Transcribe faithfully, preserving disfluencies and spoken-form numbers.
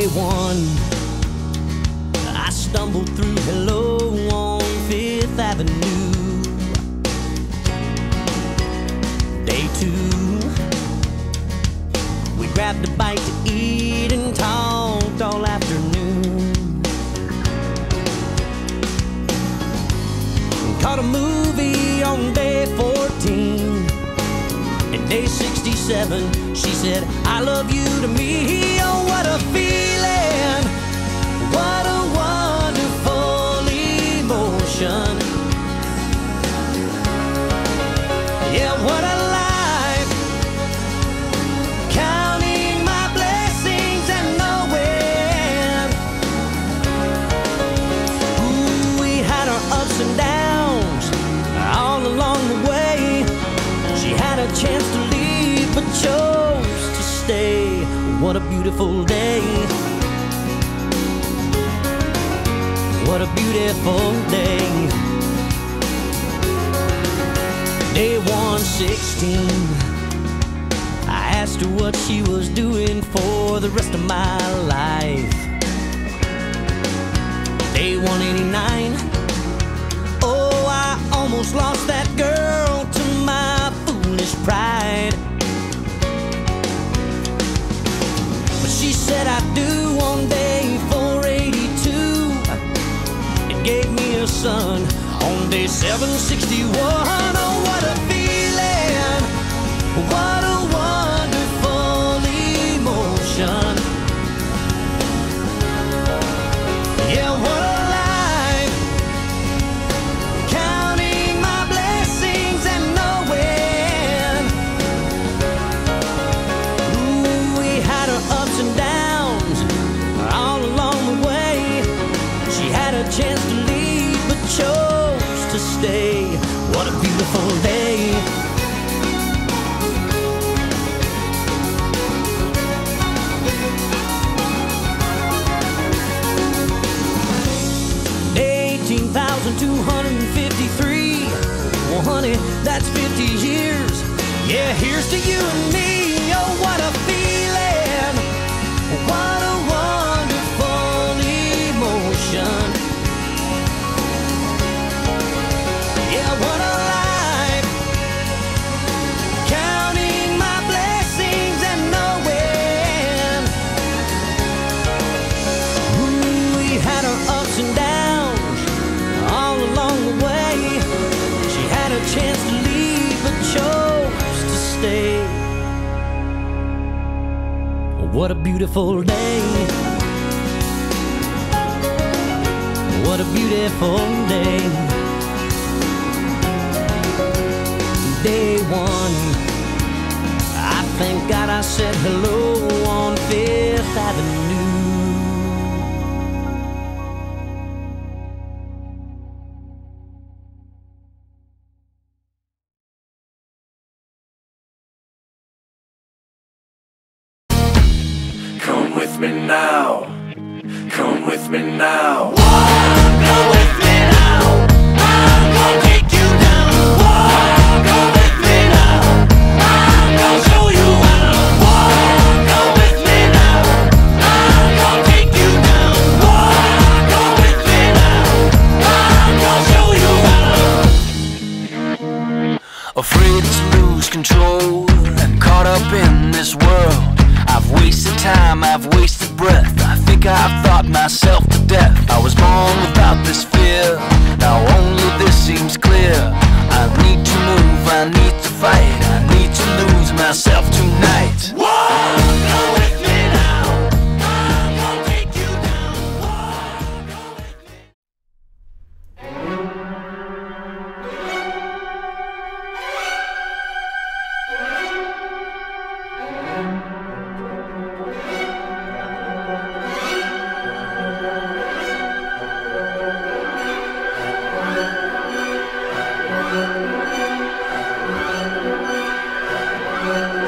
Day one, I stumbled through hello on Fifth Avenue. Day two, we grabbed a bite to eat and talked all afternoon. Caught a movie on day fourteen. And day sixty-seven, she said, I love you to me. Oh, what a feeling, what a wonderful emotion. Yeah, what a life, counting my blessings and knowing. Ooh, we had our ups and downs all along the way. She had a chance to leave, but chose to stay. What a beautiful day. What a beautiful day. Day one sixteen, I asked her what she was doing for the rest of my life. Day one eighty-nine, oh, I almost lost that girl to my foolish pride. But she said I do on day four eighty-two, and gave me a son on day seven sixty-one. Oh, what a feeling, what a wonderful emotion. Yeah, what a life, counting my blessings and knowing. Ooh, we had our ups and downs all along the way. She had a chance to leave, but chose to stay. What a beautiful day. eighteen thousand two hundred fifty-three. Well, honey, that's fifty years. Yeah, here's to you and me. Oh, what a feeling, what a wonderful emotion. Yeah, what a life, counting my blessings and knowing. Ooh, we had our ups and downs all along the way. She had a chance to leave, but chose to stay. What a beautiful day. What a beautiful day. Day one, I thank God I said hello on Fifth Avenue. Come with me now, come with me now. Come with me now, I'm gonna take you down. Come with me now, I'm gonna show you how. Come with me now, I'm gonna take you down. Come with me now, I'm gonna show you how. Afraid to lose control and caught up in this world. I've wasted time, I've wasted breath. I think I've thought myself to death. I was born without this fear, now only this seems clear. I need to move, I need to fight, I need to lose myself tonight. Whoa, come with me now, I'm gonna take you down. Whoa, come with me. We'll be right back.